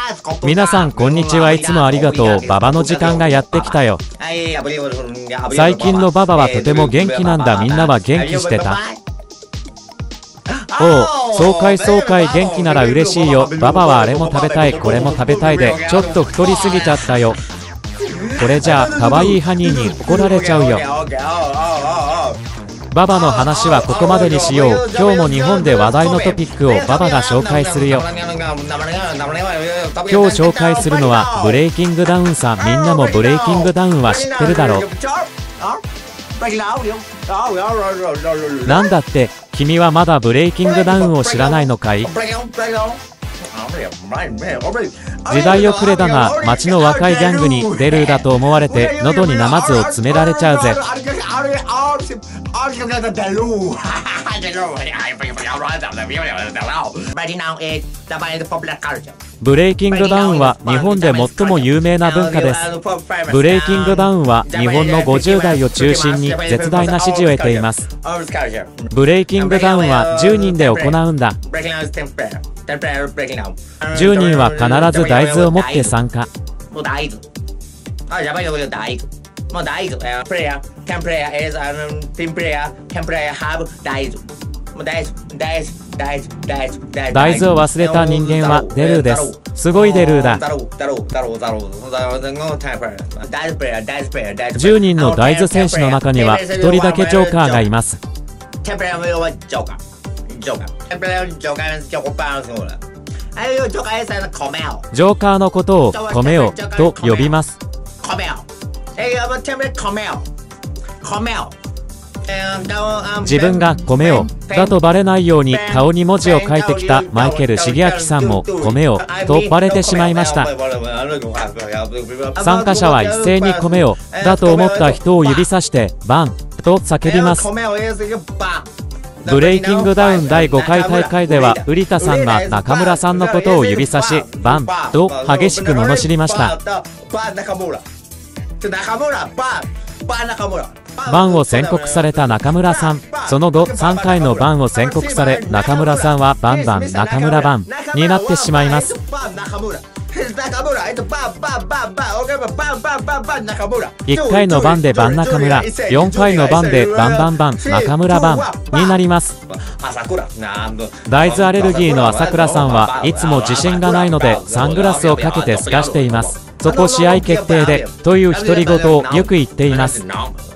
皆さんこんにちは。いつもありがとう。馬場の時間がやってきたよ。最近の馬場はとても元気なんだ。みんなは元気してた？おお、そうかい元気なら嬉しいよ。馬場はあれも食べたいこれも食べたいでちょっと太りすぎちゃったよ。これじゃあ可愛いハニーに怒られちゃうよ。馬場の話はここまでにしよう。今日も日本で話題のトピックを馬場が紹介するよ。今日紹介するのはブレイキングダウンさ。みんなもブレイキングダウンは知ってるだろう。なんだって君はまだブレイキングダウンを知らないのかい？時代遅れだが街の若いギャングにデルーだと思われて喉にナマズを詰められちゃうぜ。ブレイキングダウンは日本で最も有名な文化です。ブレイキングダウンは日本の50代を中心に絶大な支持を得ています。ブレイキングダウンは10人で行うんだ。10人は必ず大豆を持って参加。大豆を忘れた人間はデルーです。すごいデルーだ。10人の大豆選手の中には1人だけジョーカーがいます。ジョーカーのことをコメオと呼びます。自分がコメオだとバレないように顔に文字を書いてきたマイケル重明さんもコメオとバレてしまいました。参加者は一斉にコメオだと思った人を指さしてバンと叫びます。ブレイキングダウン第5回大会では瓜田さんが中村さんのことを指さしバンと激しく罵りました。バンを宣告された中村さん、その後3回のバンを宣告され中村さんはバンバン中村バンになってしまいます。1回のバンでバン中村、4回のバンでバンバンバン中村バンになります。大豆アレルギーの朝倉さんはいつも自信がないのでサングラスをかけて透かしています。そこ試合決定でという独り言をよく言っています。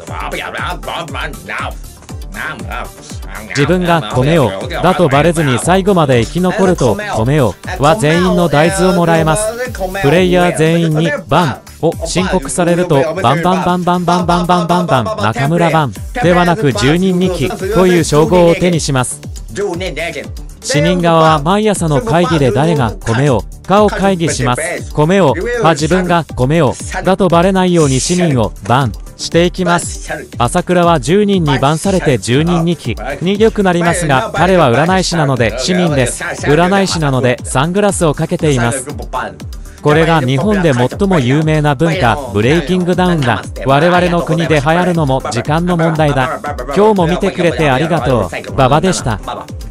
自分がコメオだとバレずに最後まで生き残るとコメオは全員の大豆をもらえます。プレイヤー全員にバンを申告されるとバンバンバンバンバンバンバンバンバン中村バンではなく10人2期という称号を手にします。市民側は毎朝の会議で誰がコメオかを会議します。コメオは自分がコメオだとバレないように市民をバンしていきます。朝倉は10人にバンされて10人2期に良くなりますが彼は占い師なので市民です。占い師なのでサングラスをかけています。これが日本で最も有名な文化ブレイキングダウンだ。我々の国で流行るのも時間の問題だ。今日も見てくれてありがとう。馬場でした。